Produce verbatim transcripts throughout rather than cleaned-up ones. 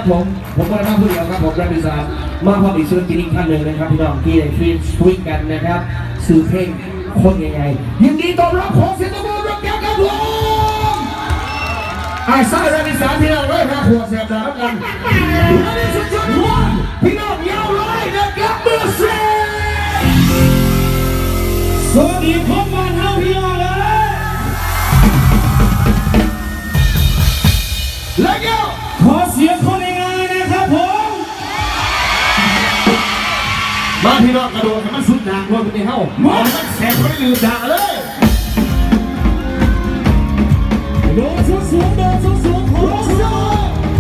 ครับผมผมก็ได้มาผู้เดียวครับผมรัฐศาสตร์มาพร้อมอีกศิลปินอีกท่านหนึ่งนะครับพี่น้องที่ได้ฟีดคุยกันนะครับสื่อเพลงคนใหญ่ๆยินดีต้อนรับของเสียงตะโกนรักแก่ครับผมไอ้สายรัฐศาสตร์พี่น้องเลยครับหัวเสียบดาวกันพี่น้องยาวเลยนะครับเบอร์สี่สวัสดีคนบ้านเฮาพี่น้องเลยแล้วก็ขอเสียงคนง่ายๆนะครับผมมาพี่น้องกระโดดให้มันสุดหนักว่าเป็นเฮาหมอมันแสบไม่ลืมด่าเลยโดดสูงสูงโดดสูงสูงโดดสูง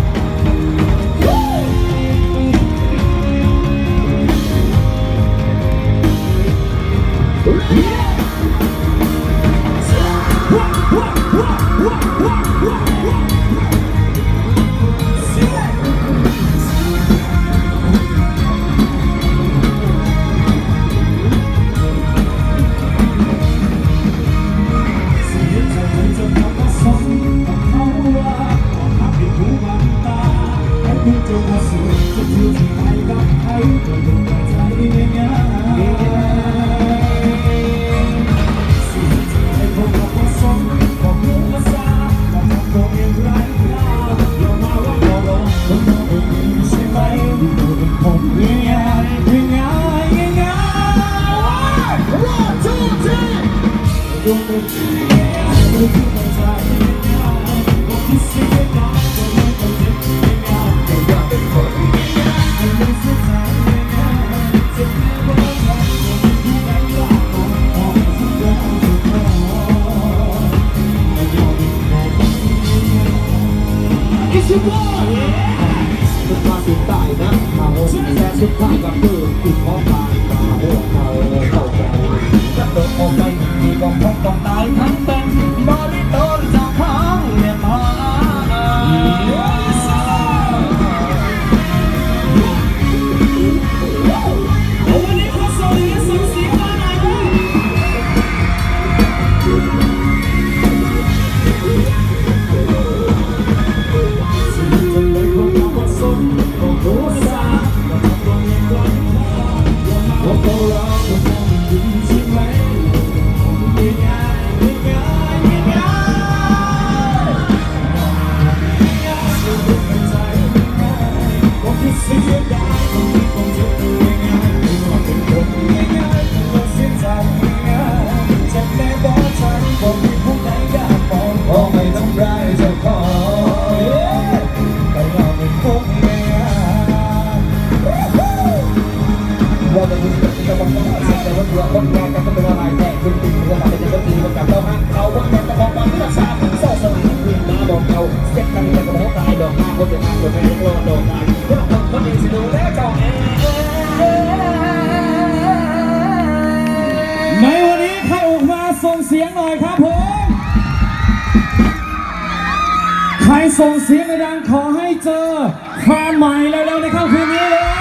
ส่งเสียงดังขอให้เจอแฟนใหม่เร็วๆในค่ำคืนนี้เลย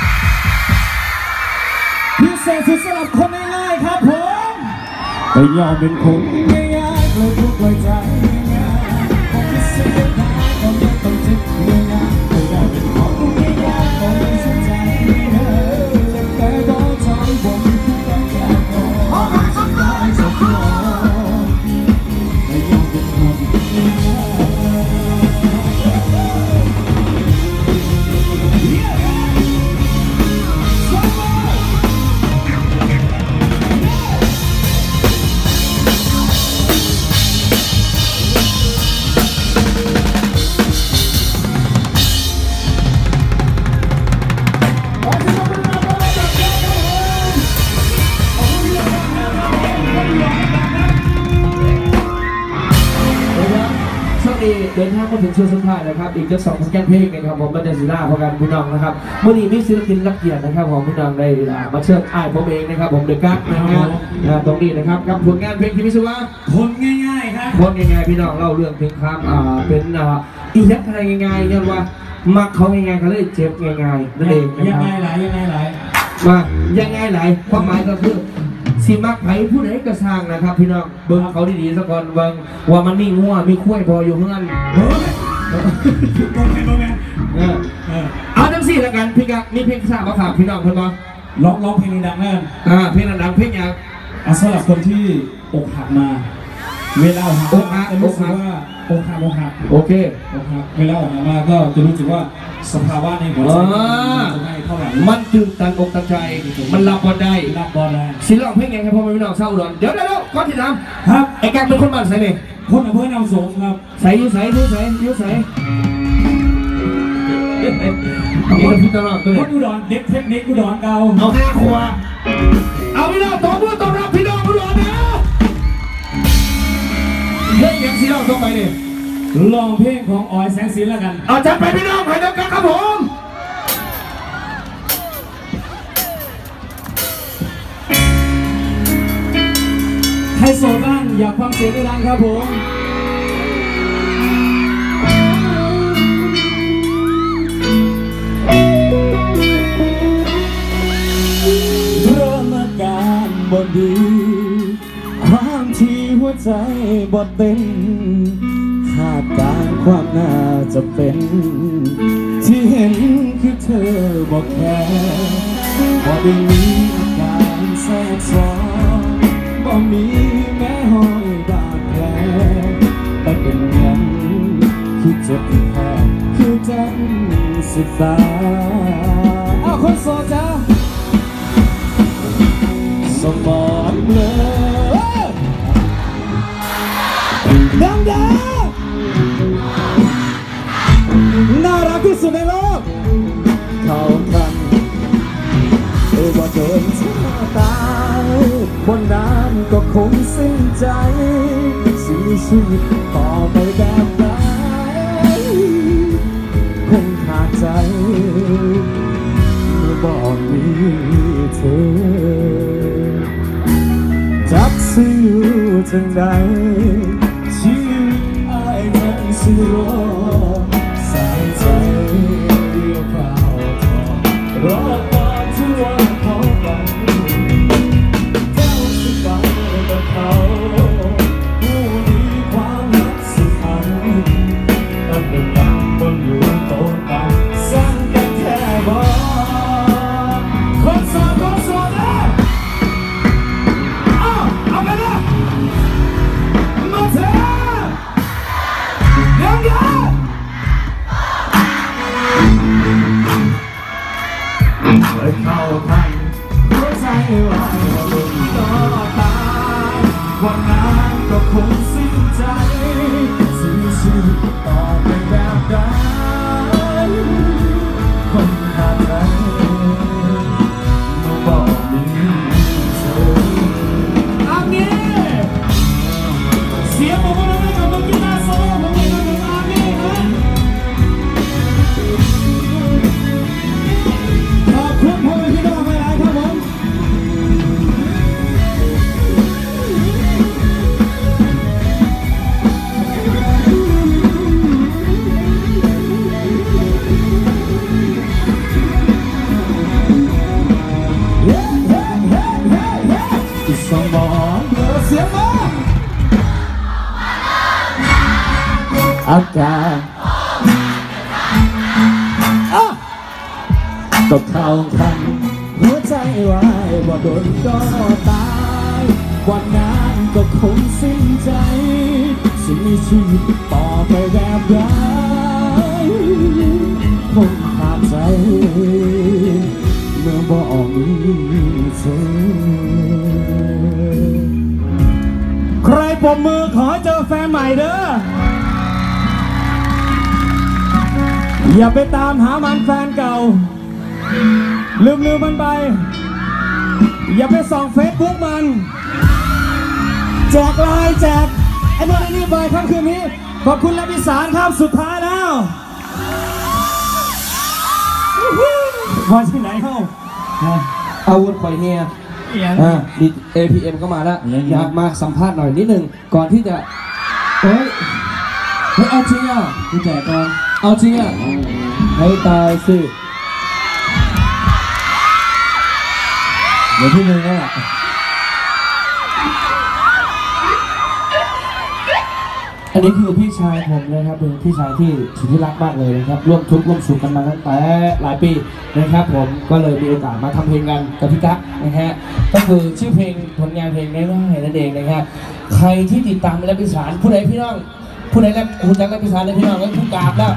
พิเศษสุดสำหรับคนง่ายๆครับผมไปยอมเป็นคนง่ายๆเลยทุกข์ใจง่ายๆผมพิเศษได้ผมยังต้องจิตง่ายๆไปยอมเป็นคนง่ายๆผมไม่สนใจจะแค่ต่อใจผมทุกอย่างแค่พอจะได้จะพอไปยอมเป็นคนง่ายเดินทางมาถึงช่วงสุดท้ายนะครับอีกจะสองผลงานเพลงนะครับผมมันจะสีหน้าพอกันพี่น้องนะครับเมื่อนี้มีศิลปินรับเกียรตินะครับผมพี่น้องได้มาเชิญอ้ายผมเองนะครับผมเด็กกั๊กนะครับตรงนี้นะครับกับผลงานเพลงที่มิสวะผลง่ายๆครับผลง่ายๆพี่น้องเล่าเรื่องถึงความอ่าเป็นอ่าอียักษ์อะไรง่ายๆยันว่ามักเขาง่ายๆเขาเลยเจ็บง่ายๆนั่นเองนะครับยังไงหลายยังไงหลายมายังไงหลายความหมายก็คือสิมักไผ่ผู้ใดก็สร้างนะครับพี่น้องเบิ้งเขาดีๆสักก่อนเบิ้งว่ามันมีงัวมีคุ้ยพออยู่เพื่อนโมเมนต์โมเมนต์เออเออเอาทั้งสี่แล้วกันพี่กักมีเพลงทราบมาฝากพี่น้องเพื่อนบ้างร้องร้องเพลงดังๆนั่นอ่าเพลงดังๆเพลงยังเอาสำหรับคนที่อกหักมาเวลาอกหักอกหักจะรู้สึกว่าอกหักอกหักโอเคอกหักเวลาอกหักมาก็จะรู้สึกว่าสภาวะในหัวใจจะไม่เท่าไหร่มันตื่นตันอกตันใจมันรับบอลได้รับบอลได้ศิลป์เพลงยังให้พ่อแม่พี่น้องเศร้าอุดรเดี๋ยวเดี๋ยวก่อนที่น้ำครับไอ้กักเป็นคนบ้านใส่เนี่ยคนอำเภอนำสงครับใส่ยุ่ใส่ยุ่ใส่ยุ่ใส่นี่ก็พี่ตลอดตัวคนอุดรเด็กเทคนิคอุดรเก่าเอาห้าขวบเอาพี่น้องตัวผู้ตัวรับพี่น้องอุดรนะเพลงยังศิลป์ต้องไปเนี่ยลองเพลงของออยแสงสินแล้วกันเอาจัดไปพี่น้องให้เดียวกันครับผมใครโสดบ้างอยากฟังเสียงดังครับผมเริ่มอาการบ่ดีความที่หัวใจบ่เต้นคาดการความน่าจะเป็นที่เห็นคือเธอบอกแค่บ่ได้มีอาการแทรกซ้อนบ่มีแม้ห้อยบาดแผลแต่เป็นยังคือเจ็บแผลคือจังสุดตาอ้าวคนโสดจ้าสมองเลยดังดังน่ารักที่สุดในโลกเข้ากันเออว่าโดนชะตาบนนั้นก็คงสิ้นใจสิ้นชีวิตต่อไปแบบไหนคงขาดใจเมื่อบอกมีเธอจับซื้อจังใดชีวิตอายนั้นสิรอใส่ใจเดียวเปล่าทอรอตอนที่วันเขาฝันเจ้าสิไปกับเขาผู้มีความรักสุดพันตั้งแต่ยังบนอยู่โตกันสร้างกันแค่บอกคนสาวคนสวยนะอ้าวเอาไปนะมาเถอะยังยังเคยเข้าทันหัวใจว่าเราลุ้นต่อตายวันนั้นก็คงสิ้นใจสิ้นชีวิตต่อไปแบบใดคนขาดใจมาบอกมีเธออันนี้เสียงผมก็ไม่กับมึงกีตาร์โซโล่ผมไม่กับมึงอันนี้นะขอบคุณพ่อแม่พี่น้องหลายๆครับผมสมองเบลอเสียงมาอาการก็เข้าทันหัวใจวายว่าโดนก็ตายวันนั้นก็คงสิ้นใจสิ้นชีวิตต่อไปแบบใดคงขาดใจเมื่อบอกมีเธอใครปมมือขอเจอแฟนใหม่เด้ออย่าไปตามหามันแฟนเก่าลืมลืมมันไปอย่าไปส่องเฟซบุ๊กมันแจกไลน์แจกไอ้พวกนี้ไปค่ำคืนนี้ขอบคุณและพิสารครับสุดท้ายแล้ววันที่ไหนเข้าอาวุธข่อยเฮียอ่าดี เอ พี เอ็ม ก็มาแล้วอยากมาสัมภาษณ์หน่อยนิดนึงก่อนที่จะเฮ้ยเฮ้ยเอาจริงอ่ะพี่แจกก่อนเอาจริงอ่ะให้ตายสิเดี๋ยวพี่นึงก็อันนี้คือพี่ชายผมนะครับเป็นพี่ชายที่สุดที่รักมากเลยนะครับร่วมทุกข์ร่วมสุขกันมาตั้งแต่หลายปีนะครับผมก็เลยมีโอกาสมาทำเพลงกันกับพี่กั๊กนะฮะก็คือชื่อเพลงผลงานเพลงง่ายๆนั่นเองนะครับใครที่ติดตามแรปอีสานผู้ใดพี่น้องผู้ใดแรปคุณจักแรปอีสานเลยพี่น้องแล้วผู้กราบแล้ว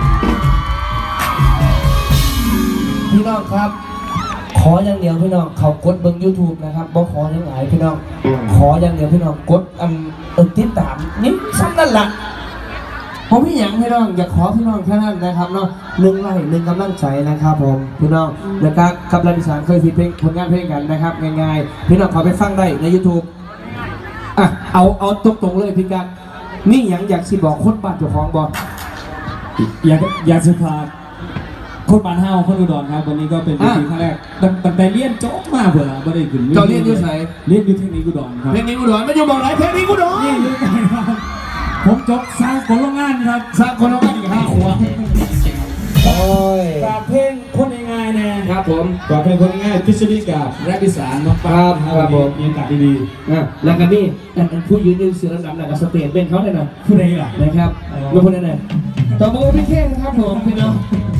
พี่น้องครับขออย่างเดียวพี่น้องเขากดเบิ้ง YouTube นะครับบ่ขออย่างไรพี่น้องขออย่างเดียวพี่น้องกดอันติดตามนี่ซ้ำนั่นแหละผมพี่หยังพี่น้องอยากขอพี่น้องแค่นั้นนะครับเนาะหนึ่งไลค์หนึ่งกำลังใจนะครับผมพี่น้องแล้วก็กับรายการเคยฟีเพลงผลงานเพลงกันนะครับง่ายๆพี่น้องขอไปฟังได้ใน YouTube อ่ะเอาเอาตรงๆเลยพี่กั๊กนี่หยังอยากสิบอกคนบ้านเจ้าของบอกอยากอยากจะพาคนบ้านเฮาคนอุดรครับวันนี้ก็เป็นปีครั้งแรกตั้งแต่เรียนจบมาเผื่อไม่ได้ขึ้นเจ้าเรียนอยู่ไหนเรียนอยู่เทคนิคอุดรครับเพลงนี้อุดรไม่อยู่บอกไหนเพลงนี้อุดรนี่อยู่ไหนครับผมจบสร้างคนโรงงานครับสร้างคนละบ้านอีกห้าขวบโอ้ยฝากเพลงคนง่ายๆนะครับผมฝากเพลงคนง่ายๆทฤษฎีกับแรปอีสานน้องฟ้าครับครับผมมีโอกาสดีอ่ะแล้วก็นี่ผู้ยืนยืนเสือลำดับหนักกับสเตจเป็นเขาเลยนะๆผู้ใดล่ะนะครับไม่พูดได้ต่อมาพี่เท่นะครับผมพี่น้อง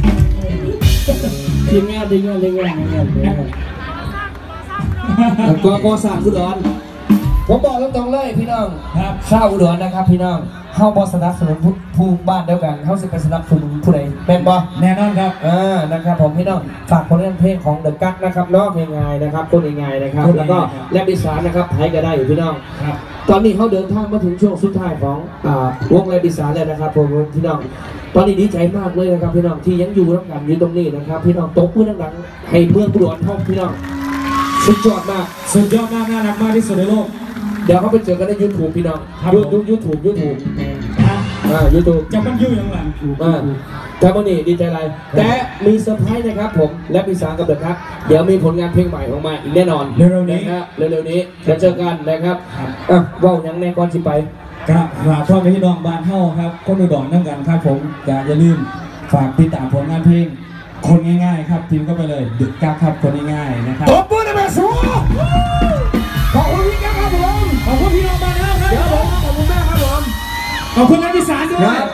ทีมงานทีมงานทีมงานทีมงานทีมงานก็ก็สร้างอุดรผมบอกตรงๆเลยพี่น้องครับข้าวอุดรนะครับพี่น้องเข้าบอสนับสนุนผู้บ้านเดียวกันเข้าสิไปสนับสนุนผู้ใดเป็นบอแน่นอนครับอ่านะครับผมพี่น้องฝากผลงานเพลงของเดอะกั๊กนะครับเนาะเพลงง่ายนะครับคนง่ายๆนะครับแล้วก็แรปอีสานนะครับไทยก็ได้อยู่พี่น้องครับตอนนี้เขาเดินทางมาถึงช่วงสุดท้ายของอ่าวงแรปอีสานแล้วนะครับผมพี่น้องตอนนี้ดีใจมากเลยนะครับพี่น้องที่ยังอยู่ร่วมกันอยู่ตรงนี้นะครับพี่น้องตบมือดังๆให้เมืองอุดรท่องพี่น้องสุดยอดมากสุดยอดมากน่ารักมากที่สุดในโลกเดี๋ยวเขาไปเจอกันในยูทูบพี่น้องครับยูทูบยูทูบยูทูบอ่ายูทูบจะมันอยู่อย่างไรอ่าแต่วันนี้ดีใจอะไรแต่มีเซอร์ไพรส์นะครับผมและพี่สางกับเด็กครับเดี๋ยวมีผลงานเพลงใหม่ออกมาอีกแน่นอนเร็วๆนี้ะครับเร็วๆนี้จะเจอกันนะครับครับอ่ะว่าวยังแน่ก่อนสิไปครับฝากพ่อแม่พี่น้องบ้านเฮาครับคนอุดรนั่งกันครับผมอย่าลืมฝากติดตามผลงานเพลงคนง่ายๆครับพิมพ์เข้าไปเลยดึกกักครับคนง่ายๆนะครับตบมือหน่อยแม่สูขอบคุณพี่แก้วครับผมขอบคุณพี่น้องบ้านเฮาครับเดี๋ยวผมขอบคุณมากครับผมขอบคุณนักวิสานด้วยครับ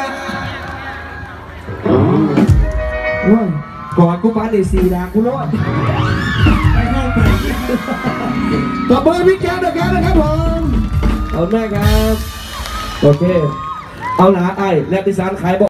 ว้ายก่อนกูปาเดซีดากูรอดไปเข้าไปตบมือพี่แก้วด้วยกันนะครับผมเอาแม่ครับโอเคเอาหนาไอ้และพิสานขายบอก